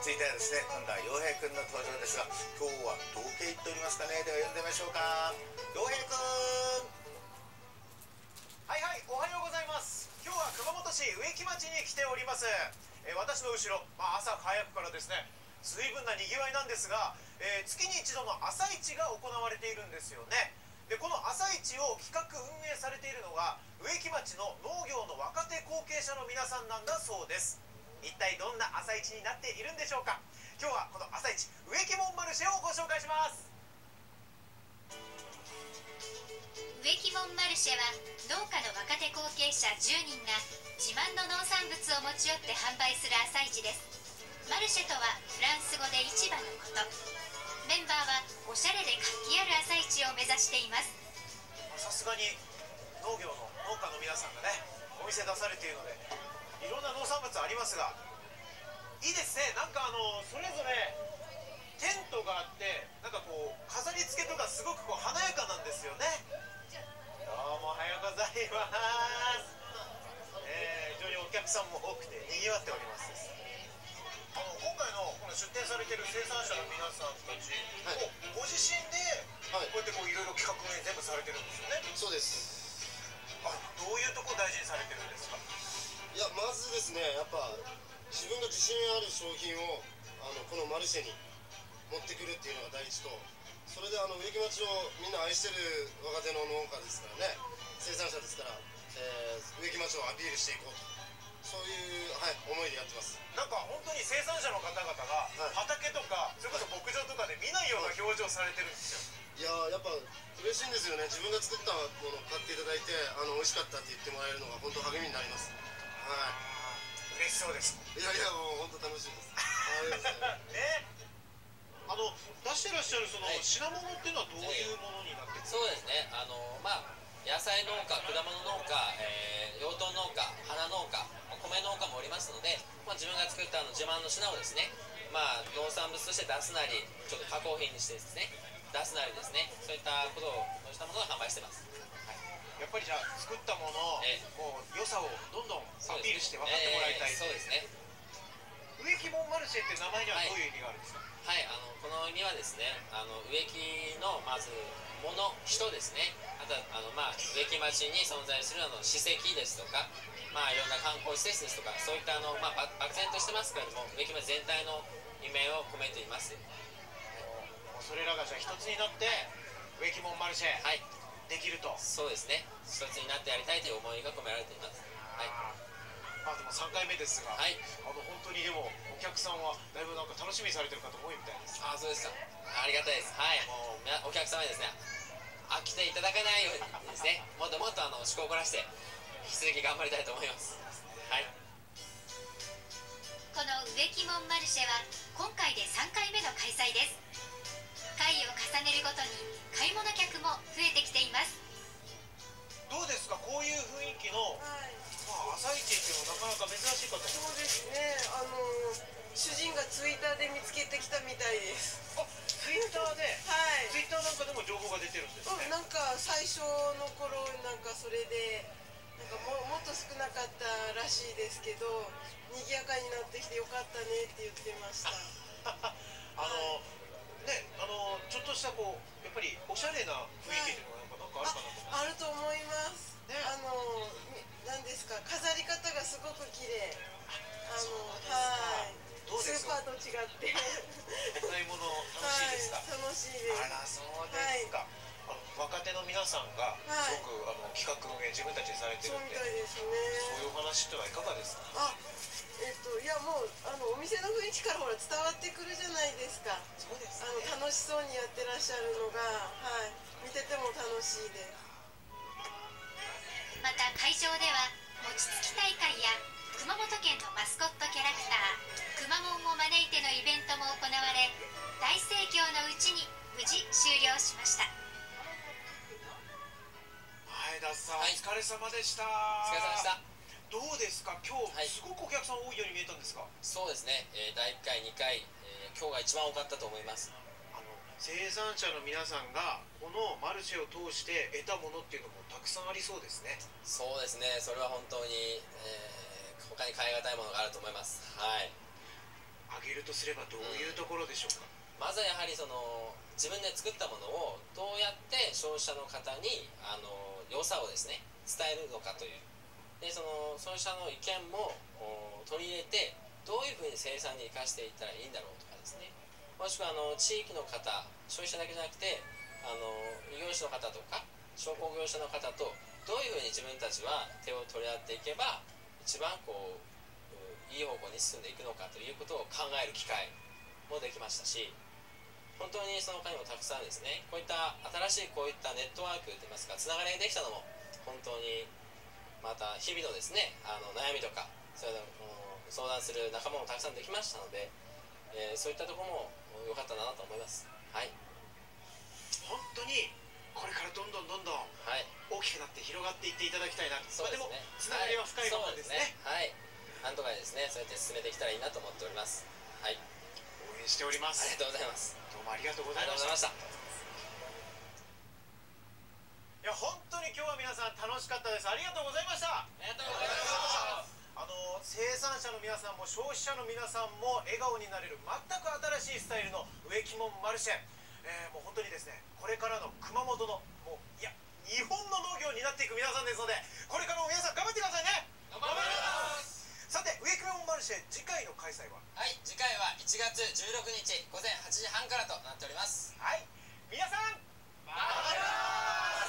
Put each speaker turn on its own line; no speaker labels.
続いてはですね、今度は陽平くんの登場ですが、今日はどうけ言っておりますかね。では呼んでみましょうか。陽平くん。
はいはい、おはようございます。今日は熊本市植木町に来ております。私の後ろ、朝早くからですね、随分なにぎわいなんですが、月に一度の朝市が行われているんですよね。でこの朝市を企画運営されているのが植木町の農業の若手後継者の皆さんなんだそうです。一体どんな朝市になっているんでしょうか。今日はこの朝市植木門マルシェをご紹介します。
植木門マルシェは農家の若手後継者10人が自慢の農産物を持ち寄って販売する朝市です。マルシェとはフランス語で市場のこと。メンバーはおしゃれで活気ある朝市を目指しています。
さすがに農業の農家の皆さんがね、お店出されているのでいろんな農産物ありますが、いいですね。なんかそれぞれテントがあって、なんかこう飾り付けとかすごく華やかなんですよね。どうもおはようございます。非常にお客さんも多くてにぎわっております。今回のこの出店されている生産者の皆さんたち、はい、ご自身でこうやっていろいろ企画運営全部されてるんですよね。
そうです。
どういうところを大事にされてるんですか。
いや、まずですね、やっぱ自分が自信ある商品をこのマルシェに持ってくるっていうのが第一と、それで植木町をみんな愛してる若手の農家ですからね、生産者ですから、植木町をアピールしていこうと、そういう、思いでやってます。
なんか本当に生産者の方々が畑とか、それこそ牧場とかで見ないような表情されてるんですよ。
いや、やっぱ嬉しいんですよね。自分が作ったものを買っていただいて、美味しかったって言ってもらえるのが本当励みになります。
嬉しそうです。
いやいや、もう本当楽しいです。ありがとうございます。
出してらっしゃるその品物っていうのはどういうものになってるんですか。
そうですね、野菜農家、果物農家、養豚農家、花農家、米農家もおりますので、自分が作った自慢の品をですね、農産物として出すなり、ちょっと加工品にしてですね、出すなりですね、そういったことをしたものを販売してます。
やっぱりじゃあ作ったものを良さをどんどんアピールして分かってもらいたい。
そうですね。
植木門マルシェって名前にはどういう意味があるんですか。
はい、この意味はですね、植木のまず物、人ですね、あと植木町に存在する史跡ですとか、いろんな観光施設ですとか、そういった漠然としてますけれども、植木町全体の意味を込めています。
それらがじゃあ一つになって植木門マルシェ、できると。
そうですね、一つになってやりたいという思いが込められています。
でも3回目ですが、本当にでもお客さんはだいぶなんか楽しみにされてる方多いみたいです。
そうですか。ありがたいです。もうお客様にですね、飽きていただかないようにですね、もっともっと思考を凝らして引き続き頑張りたいと思います。
この植木門マルシェは今回で3回目の開催です。回を重ねるごとに買い物客も増えてきています。
どうですか、こういう雰囲気の、朝市っていうのはなかなか珍しいかと。
そうですね、主人がツイッターで見つけてきたみたいです。
ツイッターで。ツイッターなんかでも情報が出てるんですね。
なんか最初の頃なんかそれでなんかもっと少なかったらしいですけど、賑やかになってきてよかったねって言ってました。
ちょっとしたやっぱりおしゃれな雰囲気っていうのがなんかあるかなと。
あると思います。なんですか、飾り方がすごく綺麗。スーパーと違って
お買い物楽しいですか。
楽しいです。
そうですか。若手の皆さんがすごく企画運営自分たちでされてるんで、
そうみたいですね。
そういうお話ってのはいかがですか。
いやもうお店の雰囲気からほら伝わってくるじゃないですか。
そうですね。
楽しそうにやってらっしゃるのが、見てても楽しいです。
また会場では餅つき大会や熊本県のマスコットキャラクターくまモンを招いてのイベントも行われ、大盛況のうちに無事終了しました。
前田さん、お疲れ様でした。
お疲れ様でした。
どうですか、今日すごくお客さん多いように見えたんですが。
そうですね、第1回、2回、今日が一番多かったと思います。
生産者の皆さんがこのマルシェを通して得たものっていうのもたくさんありそうですね。
そうですね、それは本当に、他に代え難いものがあると思います。
挙げるとすればどういうところでしょうか。
まずはやはりその自分で作ったものをどうやって消費者の方に良さをですね伝えるのかというで、その消費者の意見も取り入れてどういうふうに生産に生かしていったらいいんだろうとかですね、もしくは地域の方、消費者だけじゃなくて異業種の方とか商工業者の方とどういうふうに自分たちは手を取り合っていけば一番いい方向に進んでいくのかということを考える機会もできましたし、本当にその他にもたくさんですね、こういった新しいこういったネットワークといいますかつながりができたのも本当にまた日々のですね悩みとかそういうのを相談する仲間もたくさんできましたので、そういったところも良かったなと思います。はい、
本当にこれからどんどん
はい、
大きくなって広がっていっていただきたいなと。
そうですね、
でもつながりは深いままですね。
はい、なんとかですねそうやって進めていけたらいいなと思っております。はい、
応援しておりま
あ
す。
りがとうございます。
どうもありがとうござい
ありがとう
ました。
ございました。
いや本当に今日は皆さん楽しかったです。ありがとうございました。
ありがとうございました。
生産者の皆さんも消費者の皆さんも笑顔になれる全く新しいスタイルの植木門マルシェ、もう本当にですねこれからの熊本のもういや日本の農業になっていく皆さんですので、これからも皆さん頑張ってくださいね。
頑張ります。
さて植木門マルシェ次回の開催は
はい、次回は1月16日午前8時半からとなっております。
はい、皆さん頑張ります。